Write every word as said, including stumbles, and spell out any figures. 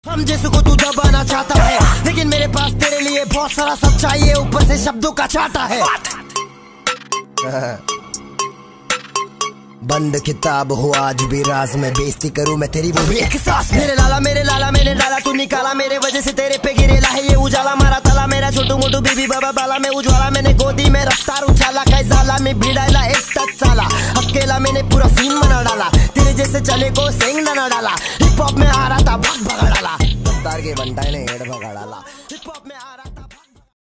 हम जैसे को तू दबाना चाहता है, लेकिन मेरे पास तेरे लिए बहुत सारा सब चाहिए, ऊपर से शब्दों का चाटा है। बंद किताब हो आज भी राज में, बेइज्जती करूं मैं तेरी वो भी एक सांस। मेरे लाला मेरे लाला मैंने डाला तू निकाला, मेरे वजह से तेरे पे गिरेला है ये उजाला। मारा ताला मेरा छोटू मोटू बीबी बाबा बाला में उज्वाला, मैंने गोदी में रफ्तार उछाला, कैजाला में भिड़ाला एक टच चाला। अकेला मैंने पूरा सीन बना डाला, तेरे जैसे चले को सेंग ना डाला। हिप हॉप में आ रहा था भाग भगा डाला, दस्तार के बंटाई ने हेड भगा डाला।